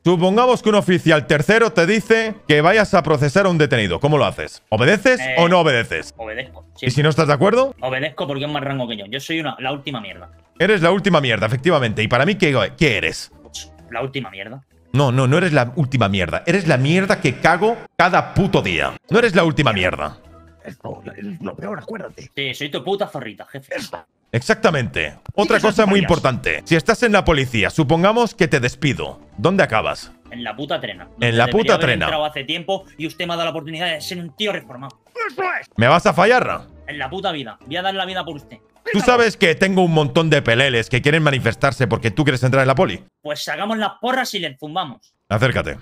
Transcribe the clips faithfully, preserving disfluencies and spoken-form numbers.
Supongamos que un oficial tercero te dice que vayas a procesar a un detenido. ¿Cómo lo haces? ¿Obedeces Eh, o no obedeces? Obedezco. Sí. ¿Y si no estás de acuerdo? Obedezco porque es más rango que yo. Yo soy una, la última mierda. Eres la última mierda, efectivamente. ¿Y para mí qué, qué eres? La última mierda. No, no, no eres la última mierda. Eres la mierda que cago cada puto día. No eres la última mierda. Es lo, es lo peor, acuérdate. Sí, soy tu puta zorrita, jefe. Exactamente. Otra cosa muy importante. Si estás en la policía, supongamos que te despido. ¿Dónde acabas? En la puta trena. En la puta haber trena. entrado hace tiempo y usted me ha dado la oportunidad de ser un tío reformado. ¿Me vas a fallar? En la puta vida. Voy a dar la vida por usted. Tú sabes que tengo un montón de peleles que quieren manifestarse porque tú quieres entrar en la poli. Pues sacamos las porras y les zumbamos. Acércate.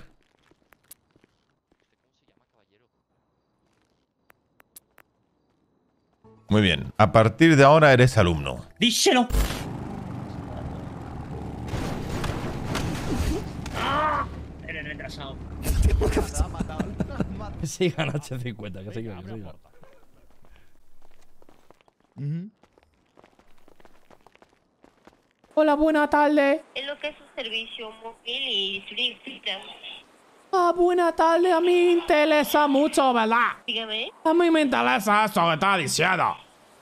Muy bien. A partir de ahora eres alumno. ¡Díselo! Eres retrasado. Que sigan H cincuenta, que sigan, que sigan. Uh-huh. Hola, buena tarde. Es lo que es un servicio móvil y flippita. Ah, buena tarde. A mí me interesa mucho, ¿verdad? Dígame. A mí me interesa eso que está diciendo.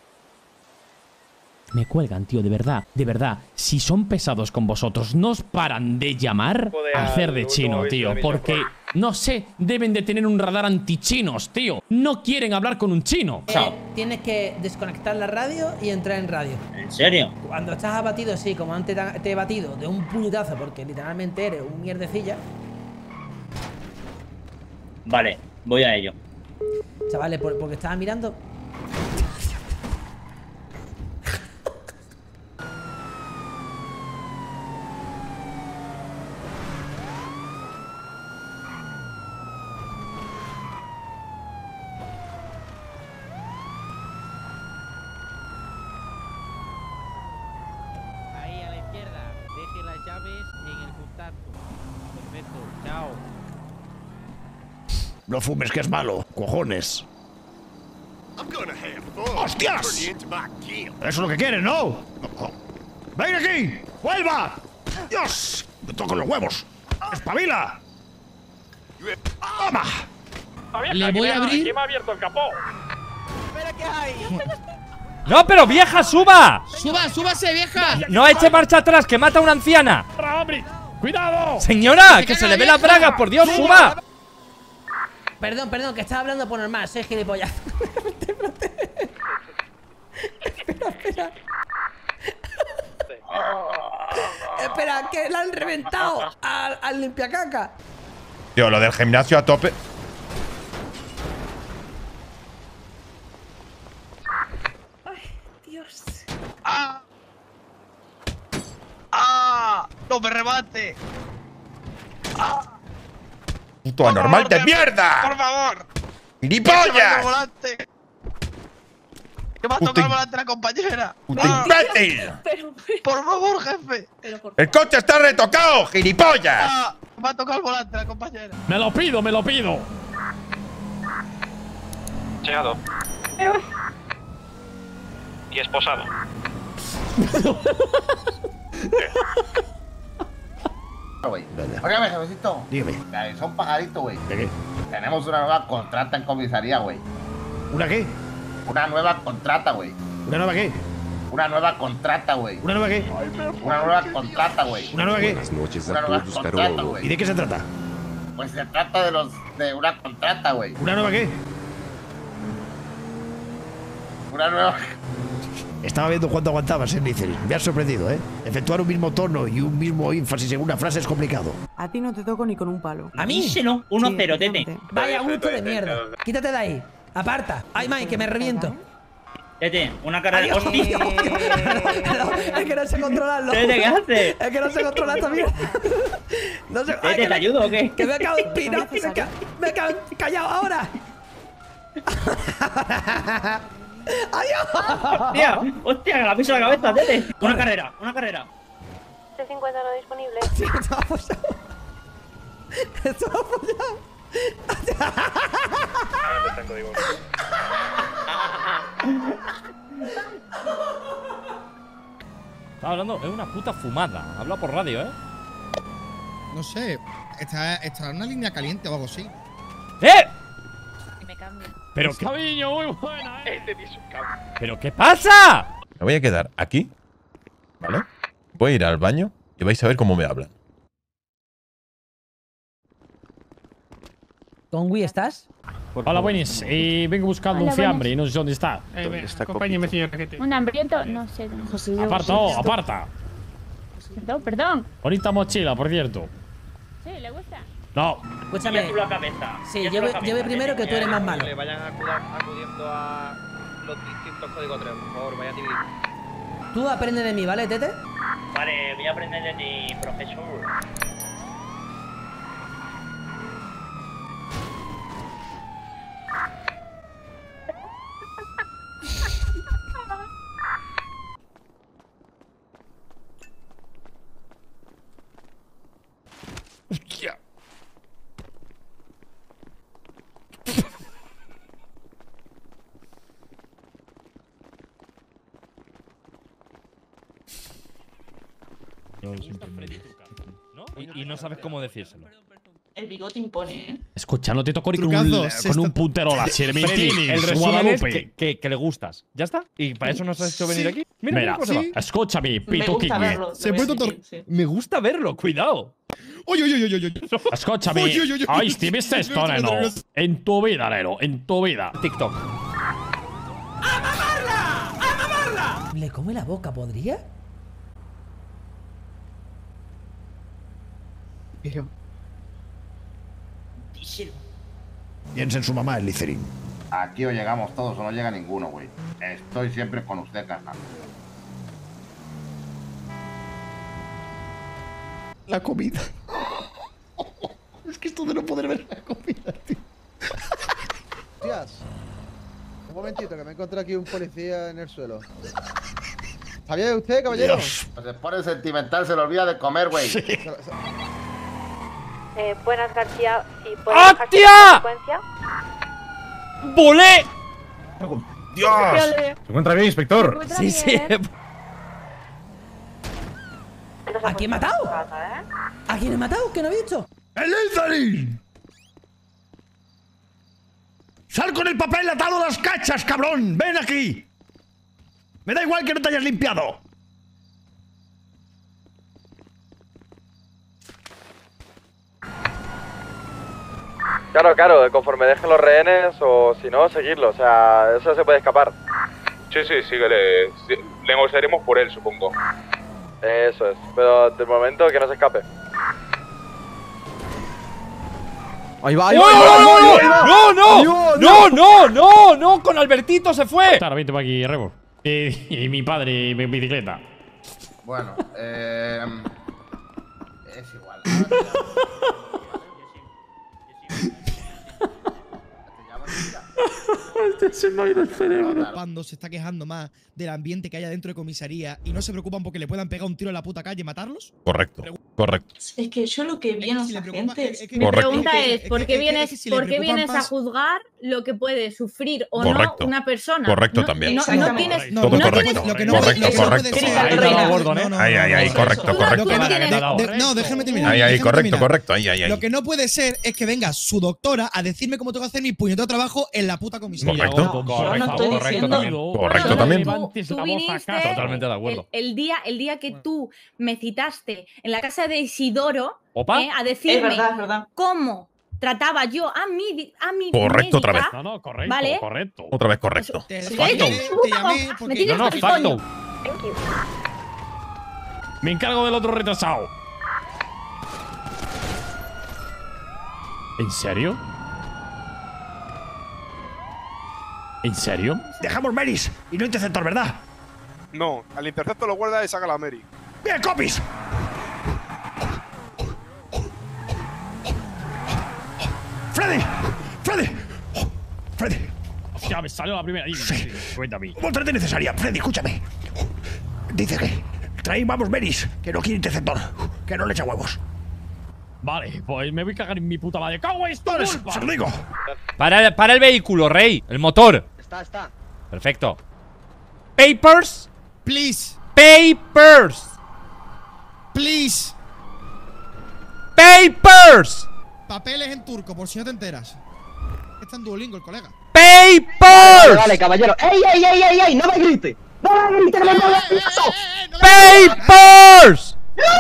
Me cuelgan, tío, de verdad, de verdad. Si son pesados con vosotros, no os paran de llamar a hacer de chino, tío. Porque, no sé, deben de tener un radar antichinos, tío. No quieren hablar con un chino. Eh, tienes que desconectar la radio y entrar en radio. ¿En serio? Cuando estás abatido, sí, como antes te, te he batido de un puñetazo, porque literalmente eres un mierdecilla. Vale, voy a ello. Chavales, por, porque estaba mirando. Ahí a la izquierda, deje las llaves en el contacto. Perfecto, chao. No fumes, que es malo. Cojones. ¡Hostias! Eso es lo que quieres, ¿no? ¡Ven aquí! ¡Vuelva! ¡Dios! Me toco los huevos. ¡Espabila! ¡Toma! Le voy a abrir. ¿Quién me ha abierto el capó? Espera, ¿qué hay? ¡No, pero vieja, suba! Suba, súbase, vieja. No eche marcha atrás, que mata a una anciana. ¡Hombre! ¡Cuidado! Señora, que se le ve las bragas, por Dios, suba. Perdón, perdón, que estaba hablando por normal, soy gilipollas. Espera, espera. Espera, que la han reventado al, al limpiacaca. Tío, lo del gimnasio a tope. Dios. ¡Ah! ¡Ah! ¡No me remate! ¡Ah! ¡Puto anormal de mierda! ¡Por favor! ¡Gilipollas! volante! ¡Que me ha Puto tocado el in- volante la compañera! ¡Puto ¡Ah! imbécil! Pero, ¡Por favor, jefe! pero por ¡El coche está retocado, gilipollas! ¡Ah! Me ha tocado el volante la compañera. Me lo pido, me lo pido. Llegado. Y esposado. Güey. Óigame, jefecito. Dígame. Me avisó un pajarito, güey. ¿De qué? Tenemos una nueva contrata en comisaría, güey. ¿Una qué? Una nueva contrata, güey. ¿Una nueva qué? Una nueva contrata, güey. ¿Una nueva qué? Una nueva contrata, güey. ¿Una nueva qué? Una nueva contrata, ¿Y güey. de qué se trata? Pues se trata de los de una contrata, güey. ¿Una nueva qué? Una nueva. Estaba viendo cuánto aguantabas, ¿eh, Nícel? Me has sorprendido, ¿eh? Efectuar un mismo tono y un mismo énfasis en una frase es complicado. A ti no te toco ni con un palo. ¿A mí? Díselo. uno cero, Sí, tete. Vaya gusto de mierda. Quítate de ahí. Aparta. Ay, Mike, que me reviento. Tete, una cara de. Adiós. ¡Hostia! Es que no sé controlarlo. Tete, ¿qué haces? Es que no sé controlar esta mierda. No sé. Tete, ¿te ayudo o qué? Que me he quedado inspirado. Me he quedado- me he quedado callado ahora. ¡Adiós! ¡Hostia! ¡Hostia! Que la piso la cabeza, tete. Una carrera, una carrera. C cincuenta no disponible. Sí, esto ha follado. Esto ha follado. Estaba hablando, es una puta fumada. Habla por radio, ¿eh? No sé, está, está en una línea caliente o algo así. ¡Eh! Me cambio. Pero qué, Cabiño, muy buena, eh. ¿Pero qué pasa? Me voy a quedar aquí, ¿vale? Voy a ir al baño y vais a ver cómo me hablan. ¿Con Wii estás? Hola, buenis. Y vengo buscando Hola, un fiambre buenas. y no sé dónde está. Eh, acompáñeme, señor Raquete. ¿Un hambriento? No sé. José, Aparta, oh, aparta. Perdón, perdón. Bonita mochila, por cierto. Sí, ¿le gusta? No. Escúchame. Ya tú la cabeza. Sí, Ya tú lleve, la cabeza, lleve primero que tú eres más malo. Que vayan acudiendo a los distintos códigos tres, por favor, vayan divididos. Tú aprende de mí, ¿vale, Tete? Vale, voy a aprender de ti, profesor. ¿No? Y, y no sabes cómo decírselo. El bigote impone, ¿eh? Escucha, no te toco ni con Trucazo, un, se con un está- puntero láser. Freddy, el resumen es Guadalupe. que, que, que le gustas. ¿Ya está? ¿Y para eso nos has hecho venir aquí? Mira, Mira, mira cómo se va. sí. escúchame, pito Kiki. Se puede tocar. Me gusta verlo, cuidado. Oye, oye, oye, oye. Escúchame. Oye, oye, oye. Ay, ¿te viste esto, neno? En tu vida, neno. En tu vida. TikTok. Le come la boca, ¿podría? Piensa en su mamá, el Licerín. Aquí o llegamos todos o no llega ninguno, güey. Estoy siempre con usted, carnal. La comida. Es que esto de no poder ver la comida, tío. Hostias. Un momentito, que me encontré aquí un policía en el suelo. ¿Está bien usted, caballero? Pues se pone sentimental, se le olvida de comer, güey. Se- se- Eh, buenas, García. Si ¡Hostia! ¡Volé! ¡Dios! ¿Se encuentra bien, inspector? Sí, sí. ¿A quién he matado? ¿A quién he matado? ¿Qué no he visto? ¡El Licerín! ¡Sal con el papel atado a las cachas, cabrón! ¡Ven aquí! Me da igual que no te hayas limpiado. Claro, claro, conforme dejen los rehenes o si no, seguirlo, o sea, eso se puede escapar. Sí, sí, síguele. Sí, negociaremos por él, supongo. Eso es, pero de momento que no se escape. Ahí va, ¡No, no, no! ¡No, no, no! ¡No! ¡Con Albertito se fue! Claro, vente para aquí, Rebor. Y, y mi padre, mi bicicleta. Bueno, eh... es igual. Se me ha ido el cerebro. Cuando se está quejando más del ambiente que hay dentro de comisaría y no se preocupan porque le puedan pegar un tiro en la puta calle y matarlos. Correcto, correcto. Es que yo lo que vi a los agentes. Mi pregunta es, ¿por qué vienes, ¿por qué vienes a juzgar lo que puede sufrir o Correcto. no una persona? Correcto No- también. No, no tienes. Todo no correcto. tienes- Lo que no Correcto, lo que no correcto. puede ser- Ahí te ha dado gordo, ¿eh? No, no, Ahí, ahí, ahí, no, correcto, Lo que correcto. no, Correcto. de- no, déjame terminar. Ahí, ahí, déjame correcto, terminar. correcto. Ahí, ahí, ahí. Lo que no puede ser es que venga su doctora a decirme cómo tengo que hacer mi puñetero trabajo en la puta comisaría. Correcto. Correcto, estoy correcto diciendo- también. Correcto No, también. tú- Levantes tú la voz viniste acá. Totalmente de acuerdo. El, el día, el día que tú me citaste en la casa de Isidoro ¿Opa? eh, a decirme Es verdad, es verdad. cómo trataba yo a mi, a mi Correcto, otra médica. No, no, correcto, ¿Vale? correcto. Otra vez correcto. Te, Sí, te sí, llamé, sí, te sí, llamé me porque tienes No, no, hasta el facto. coño. Thank you. Me encargo del otro retrasado. ¿En serio? ¿En serio? dejamos Meris y no interceptor, ¿verdad? No, al intercepto lo guarda y saca la Mary. ¡Bien, copies! ¡Freddy! ¡Freddy! ¡Freddy! Hostia, me salió la primera. Dime, Sí. cuéntame. Voltarte necesaria. Freddy, escúchame. Dice que traímos Meris, que no quiere interceptor, que no le echa huevos. Vale, pues me voy a cagar en mi puta madre. ¡Cago en esto! Se lo digo. Para el, para el vehículo, Rey. El motor. Está, está. Perfecto. Papers. Please, Papers. please. ¡Papers! Papeles en turco, por si no te enteras. Está en Duolingo el colega. ¡Papers! Vale, vale, caballero. ¡Ey, ey, ey, ey, ey! ¡No me grite! ¡No me grite, no me muevas! ¡Papers!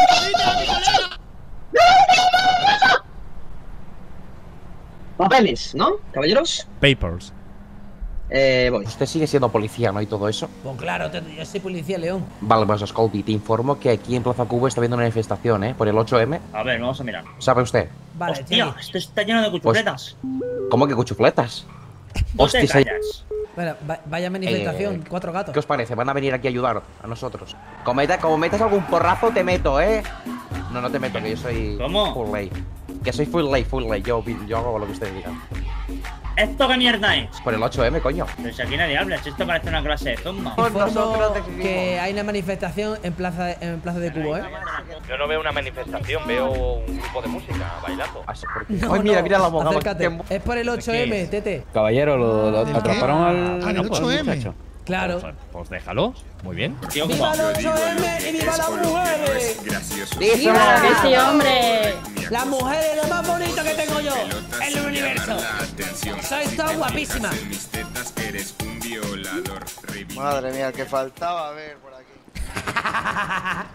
Papeles, ¿no, caballeros? Papers. Eh, voy. Usted sigue siendo policía, ¿no? Y todo eso. Pues claro, te- yo soy policía, León. Vale, pues Scotty, te informo que aquí en Plaza Cuba está habiendo una manifestación, ¿eh? Por el ocho eme. A ver, vamos a mirar. ¿Sabe usted? Vale, Hostia, Cheli. esto está lleno de cuchufletas. ¿Cómo que cuchufletas? No te Hostia, se- callas. Bueno, va- vaya manifestación, Eh, cuatro gatos. ¿Qué os parece? Van a venir aquí a ayudar a nosotros. Como, meta- como metas algún porrazo, te meto, ¿eh? No, no te meto, que yo soy ¿Cómo? full lay. Que soy full lay, full lay. Yo, yo hago lo que ustedes digan. ¿Esto qué mierda es? Por el ocho eme, coño. Pero si aquí nadie habla, si esto parece una clase de zumba. Informo que hay una manifestación en Plaza, en plaza de Cubo, ¿eh? Yo no veo una manifestación, veo un grupo de música bailando. Así porque... No, Ay, mira, no, mira la abogada. acércate. Es por el ocho eme, Tete. Caballero, lo, lo ¿El qué? atraparon al, Ah, el no, pues, ocho eme. muchacho. Claro. Pues, pues déjalo. Muy bien. Tío, ¡Viva ¿cómo? el ocho eme y viva las mujeres! ¡Viva! ¡Sí, hombre! Las mujeres, lo más bonito que tengo yo en el universo. Sois todas guapísimas. Madre mía, que faltaba ver por aquí.